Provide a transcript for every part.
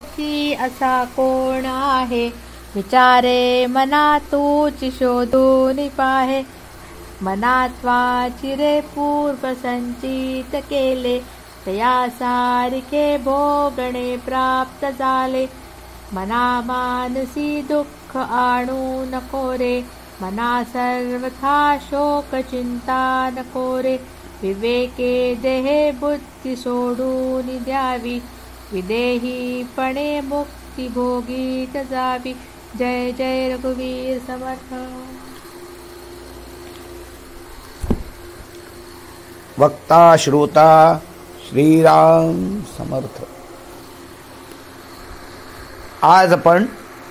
की असा कोण आहे, विचारे मना तूच शोधून पाहे. मनात वाचिरे पूर्व संचित केले, तया सारिके भोगणे प्राप्त झाले. मना मानसी दुःख आणू नको रे, मना सर्वथा शोक चिंता नको रे. विवेके देहे बुद्धी सोडून द्यावी, विदेहीपणे मुक्ती भोगीत जावी. जय जय रघुवीर समर्थ. वक्ता श्रोता श्रीराम समर्थ. आज आपण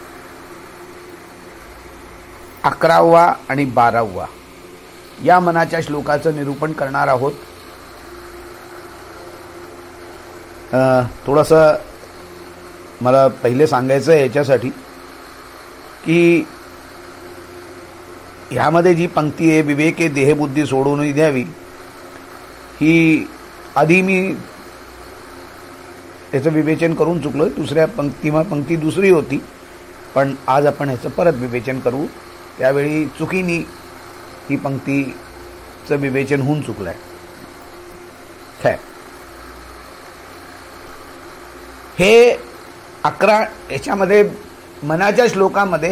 11वा आणि 12वा या मनाच्या श्लोकाचं निरूपण करणार आहोत. थोडंसं मला पहिले सांगायचं आहे याच्यासाठी की ह्यामध्ये जी पंक्ती आहे, विवेके देहबुद्धी सोडून द्यावी, ही आधी मी याचं विवेचन करून चुकलो. दुसऱ्या पंक्ती दुसरी होती, पण आज आपण ह्याचं परत विवेचन करू. त्यावेळी चुकीने ही पंक्तीचं विवेचन होऊन चुकलं आहे. खैर, हे 11 याच्यामध्ये मनाच्या श्लोकामध्ये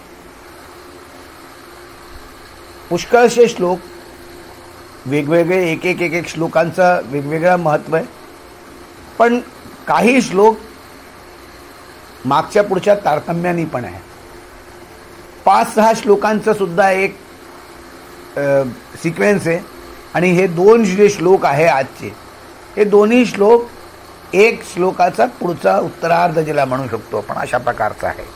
पुष्कळशे श्लोक वेगवेगळे, एक एक श्लोकांचं वेगवेगळं महत्त्व आहे. पण काही श्लोक मागच्या पुढच्या तारतम्याने पण आहे. 5-6 श्लोकांचं सुद्धा एक सिक्वेन्स आहे. आणि हे 2 जे श्लोक आहे आजचे, हे दोन्ही श्लोक एक श्लोकाचा पुढचा उत्तरार्ध ज्याला म्हणू शकतो आपण, अशा प्रकारचा आहे.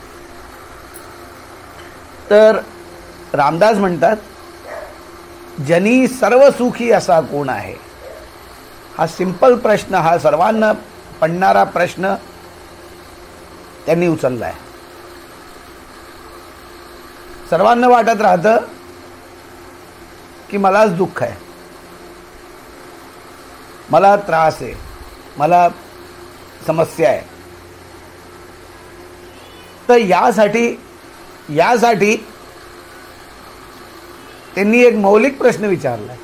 तर रामदास म्हणतात, जनी सर्व सुखी असा कोण आहे. हा सिंपल प्रश्न, हा सर्वांना पडणारा प्रश्न त्यांनी उचलला आहे. सर्वांना वाटत राहतं की मलाच दुःख आहे, मला त्रास आहे, मला समस्या आहे. तर यासाठी त्यांनी एक मौलिक प्रश्न विचारला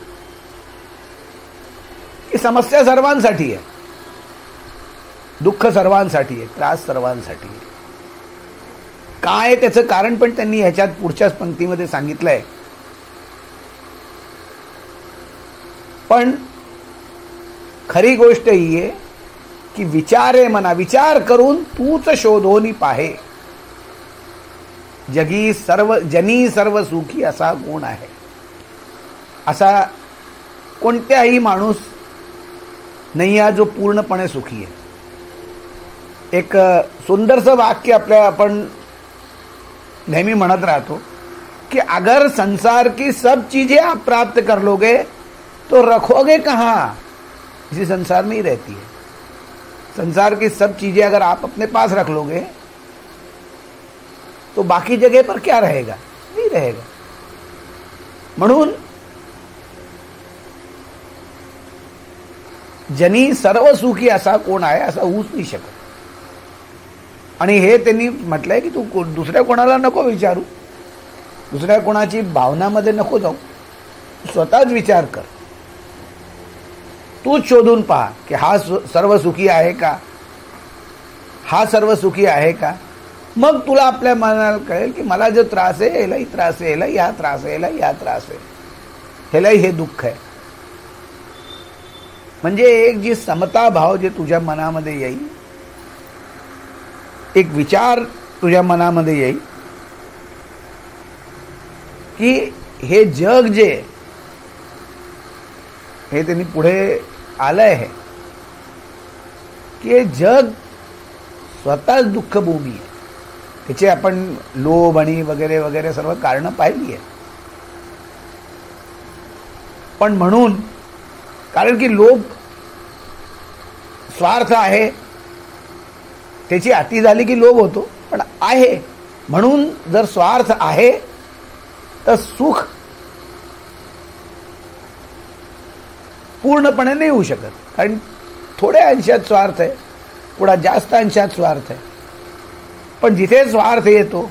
की समस्या सर्वांसाठी आहे, दुःख सर्वांसाठी आहे, त्रास सर्वांसाठी आहे. काय त्याचं कारण पण त्यांनी ह्याच्यात पुढच्याच पंक्तीमध्ये सांगितलंय. पण खरी गोष्ट ही आहे की विचारे मना, विचार करून तूच शोधोनी पाहे. जनी सर्व सुखी असा कोण आहे. असा कोणत्याही माणूस नाही आहे जो पूर्णपणे सुखी आहे. एक सुंदरसं वाक्य आपण नेहमी म्हणत राहतो कि अगर संसार की सब चीजें आप प्राप्त कर लोगे तो रखोगे कहाँ. इसी संसार में ही रहती है. संसार की सब चीजें अगर आप अपने पास रख लोगे तो बाकी जगह पर क्या रहेगा, नहीं रहेगा. म्हणून जनी सर्व सुखी असा कोण आहे असा होऊच नाही शकत. आणि हे त्यांनी म्हटलंय की तू दुसऱ्या कोणाला नको विचारू, दुसऱ्या कोणाची भावनामध्ये नको जाऊ, स्वतःच विचार कर. तूच शोधून पहा की हा सर्व सुखी आहे का, हा सर्व सुखी आहे का. मग तुला आपल्या मनाला कळेल की मला जो त्रास आहे ह्यालाही त्रास आहे, ह्यालाही हा त्रास आहे, ह्यालाही हा त्रास आहे, ह्यालाही हे दुःख आहे. म्हणजे एक जी समता भाव जे तुझ्या मनामध्ये येईल, एक विचार तुझ्या मनामध्ये येईल की हे जग जे हे त्यांनी पुढे आलंय आहे की हे जग स्वतःच दुःखभूमी आहे. त्याचे आपण लोभ आणि वगैरे वगैरे सर्व कारणं पाहिली आहे. पण म्हणून कारण की लोभ स्वार्थ आहे, त्याची अति झाली की लोभ होतो. पण आहे म्हणून जर स्वार्थ आहे तर सुख पूर्णपणे नाही होऊ शकत. कारण थोड्या अंशात स्वार्थ आहे, थोडा जास्त अंशात स्वार्थ आहे. पण जिथे स्वार्थ येतो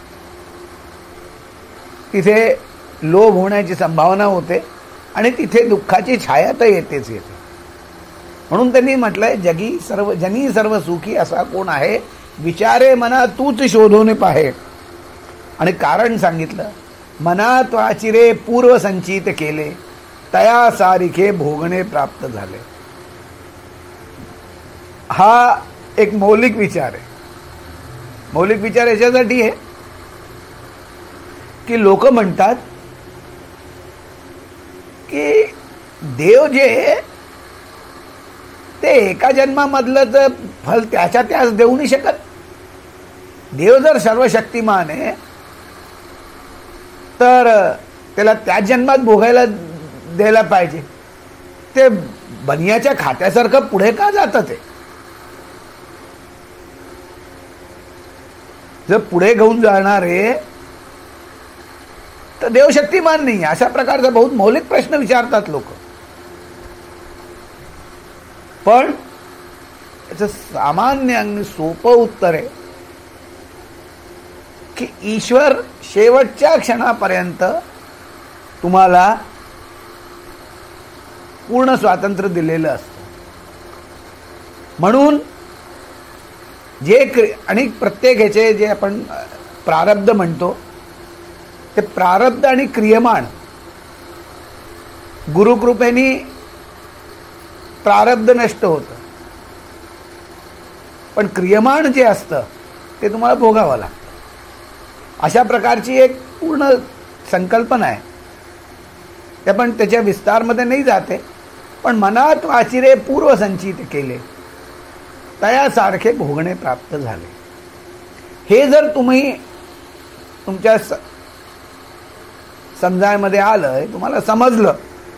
तिथे लोभ होण्याची संभावना होते आणि तिथे दुःखाची छाया तर येतेच येते. म्हणून त्यांनी म्हटलंय जनी सर्व सुखी असा कोण आहे, विचारे मना तूच शोधून पाहे. आणि कारण सांगितलं, मना त्वाचिरे पूर्व संचित केले, तया सारिखे भोगणे प्राप्त झाले. हा एक मौलिक विचार आहे. मौलिक विचार याच्यासाठी आहे की लोक म्हणतात की देव जे ते एका जन्मामधलं तर फल त्याच्या त्याच देऊ नाही शकत. देव जर सर्वशक्तिमान आहे तर त्याला त्याच जन्मात भोगायला द्यायला पाहिजे. ते बनियाच्या खात्यासारखं पुढे का जातं? ते जर पुढे घेऊन जाणार आहे तर देव शक्तिमान नाही. अशा प्रकारचा बहुत मौलिक प्रश्न विचारतात लोक. पण याचं सामान्य आणि सोपं उत्तर आहे की ईश्वर शेवटच्या क्षणापर्यंत तुम्हाला पूर्ण स्वातंत्र्य दिलेलं असतं. म्हणून आणि प्रत्येक ह्याचे जे आपण प्रारब्ध म्हणतो ते प्रारब्ध आणि क्रियमाण, गुरुकृपेने प्रारब्ध नष्ट होतं, पण क्रियमाण जे असतं ते तुम्हाला भोगावं लागतं. अशा प्रकारची एक पूर्ण संकल्पना आहे. ते पण त्याच्या विस्तारमध्ये नाही जाते. पण मनात वाचिरे पूर्व संचित केले, तयासारखे भोगणे प्राप्त झाले. हे जर तुम्ही तुमच्या समजायमध्ये आलं, तुम्हाला समजलं,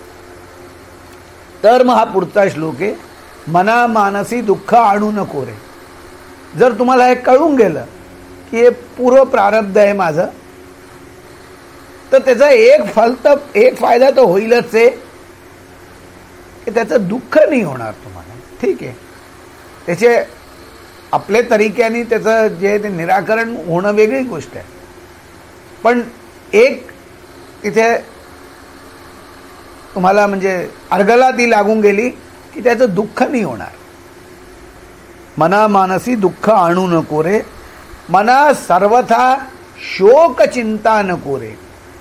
तर मग हा पुढचा श्लोक आहे, मना मानसी दुःख आणू नको रे. जर तुम्हाला हे कळून गेलं की हे पूर्व प्रारब्ध आहे माझं, तर त्याचा एक फायदा तर होईलच आहे की त्याचं दुःख नाही होणार तुम्हाला. ठीक आहे, त्याचे आपले तरीक्याने त्याचं जे ते निराकरण होणं वेगळी गोष्ट आहे. पण एक तिथे तुम्हाला म्हणजे अर्गला ती लागून गेली की त्याचं दुःख नाही होणार. मना मानसी दुःख आणू नको रे, मना सर्वथा शोक चिंता नको रे.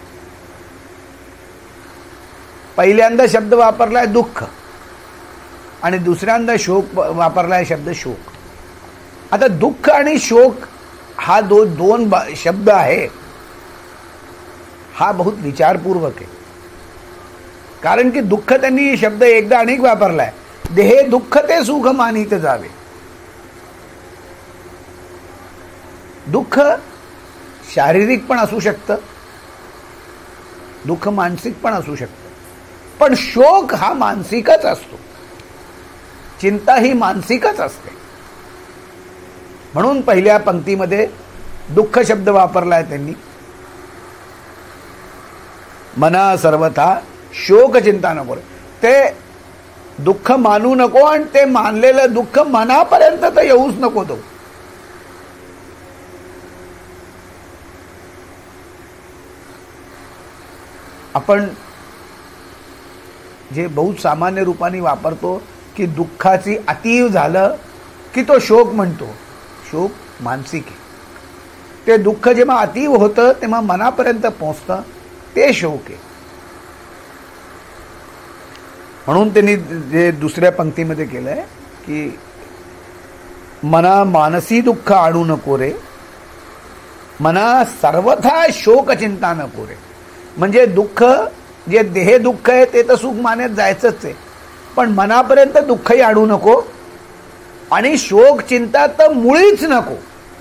पहिल्यांदा शब्द वापरलाय दुःख आणि दुसऱ्यांदा शोक वापरलाय शब्द शोक. आता दुःख आणि शोक हा दोन शब्द आहे, हा बहुत विचारपूर्वक आहे. कारण की दुःख त्यांनी शब्द एकदा अनेक वापरलाय. देहे दुःख ते सुख मानित जावे. दुःख शारीरिक पण असू शकतं, दुःख मानसिक पण असू शकतं, पण शोक हा मानसिकच असतो, चिंता ही मानसिकच असते. म्हणून पहिल्या पंक्तीमध्ये दुःख शब्द वापरलाय त्यांनी. मना सर्वथा शोक चिंता नको. ते दुःख मानू नको आणि ते मानलेलं दुःख मनापर्यंत तर येऊच नको. तो आपण जे बहुत सामान्य रूपाने वापरतो की दुःखाची अतीव झालं की तो शोक म्हणतो. शोक मानसिक आहे. ते दुःख जेव्हा अतीव होतं तेव्हा मनापर्यंत पोहोचतं, ते शोक आहे. म्हणून त्यांनी जे दुसऱ्या पंक्तीमध्ये केलंय की मना मानसी दुःख आणू नको रे, मना सर्वथा शोक चिंता नको रे. म्हणजे दुःख जे देह दुःख आहे ते तर सुख मानत जायचंच आहे, पण मनापर्यंत दुःखही आणू नको आणि शोक चिंता तर मुळीच नको.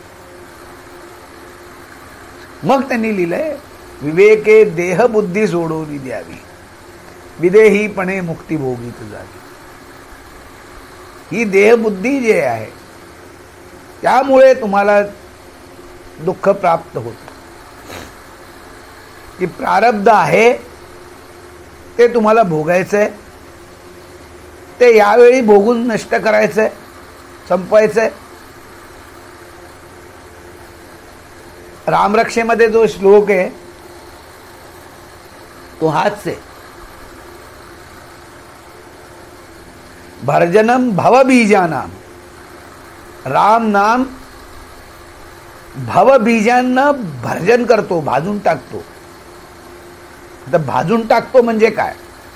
मग त्यांनी लिहिलंय, विवेके देह बुद्धी सोडून द्यावी, विदेहीपणे मुक्ती भोगीत जावी. ही देहबुद्धी जे आहे त्यामुळे तुम्हाला दुःख प्राप्त होतं. की प्रारब्ध आहे ते तुम्हाला भोगायचंय, ते यावेळी भोगून नष्ट करायचंय. संपवायचंय. रामरक्षेमध्ये जो श्लोक आहे तो हाच आहे. भर्जनम भवबीजानाम. राम नाम भवबीजांना भर्जन करतो, भाजून टाकतो. आता भाजून टाकतो म्हणजे काय?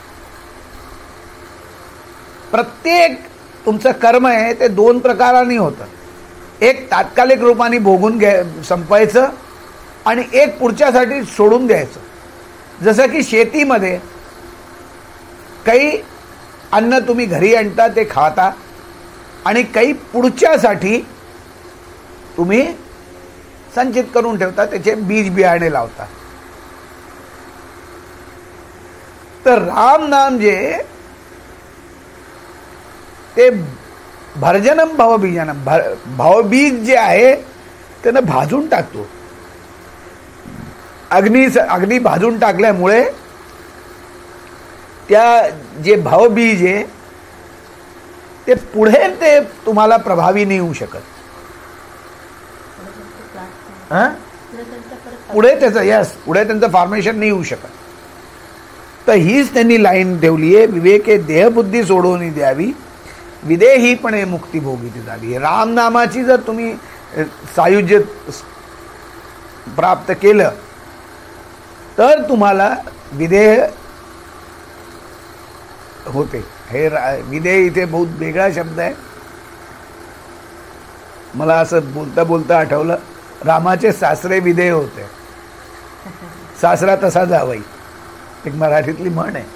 प्रत्येक तुमचं कर्म आहे ते दोन प्रकाराने होतं. एक तात्कालिक रूपाने भोगून संपवायचं आणि एक पुढच्यासाठी सोडून द्यायचं. जसं की शेतीमध्ये काही अन्न तुम्ही घरी आणता ते खाता आणि काही पुढच्यासाठी तुम्ही संचित करून ठेवता, त्याचे बीज बियाणे लावता. तर राम नाम जे ते भर्जनम भवबीजानम, भावबीज जे आहे त्यानं भाजून टाकतो. अग्नी भाजून टाकल्यामुळे त्या जे भावबीज आहे ते पुढे ते तुम्हाला प्रभावी नाही होऊ शकत. पुढे त्यांचं फॉर्मेशन नाही होऊ शकत. तर हीच त्यांनी लाईन ठेवली आहे, विवेके देहबुद्धी सोडवून द्यावी, विदेहीपणे मुक्ती भोगीती झाली. रामनामाची जर तुम्ही सायुज्य प्राप्त केलं तर तुम्हाला विदेह होते. हे विदेह इथे बहुत वेगळा शब्द आहे. मला असं बोलता बोलता आठवलं, रामाचे सासरे विदेह होते, सासरा तसा जावई, एक मराठीतली म्हण आहे.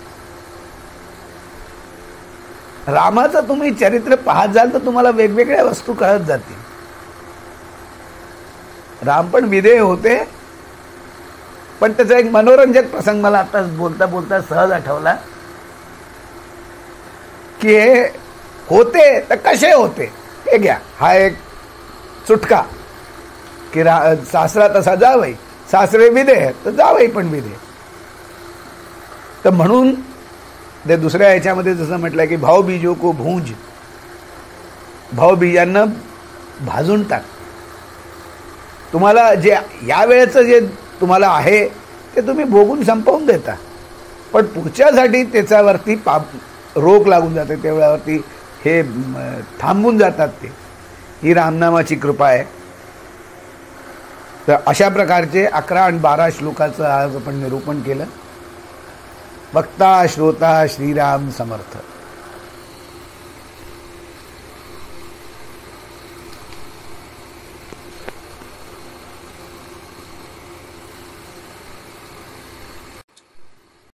रामाचं तुम्ही चरित्र पाहत जाल तर तुम्हाला वेगवेगळ्या वस्तू कळत जातील. राम पण विदेह होते, पण त्याचा एक मनोरंजक प्रसंग मला आता बोलता बोलता सहज आठवला की हे होते तर कसे होते हे घ्या. हा एक चुटका की सासरा तसा जावई, सासरे विदेह तर जावई पण विदेह. तर म्हणून ते दुसऱ्या ह्याच्यामध्ये जसं म्हटलं की भावबीजो को भूंज, भावबीजांना भाजून टाक. तुम्हाला जे या वेळेचं जे तुम्हाला आहे ते तुम्ही भोगून संपवून देता, पण पुढच्यासाठी त्याच्यावरती रोग लागून जाते, त्यावेळेवरती हे थांबून जातात. ते ही रामनामाची कृपा आहे. तर अशा प्रकारचे 11 आणि 12 श्लोकाचं आज आपण निरूपण केलं. वक्ता श्रोता श्रीराम समर्थ.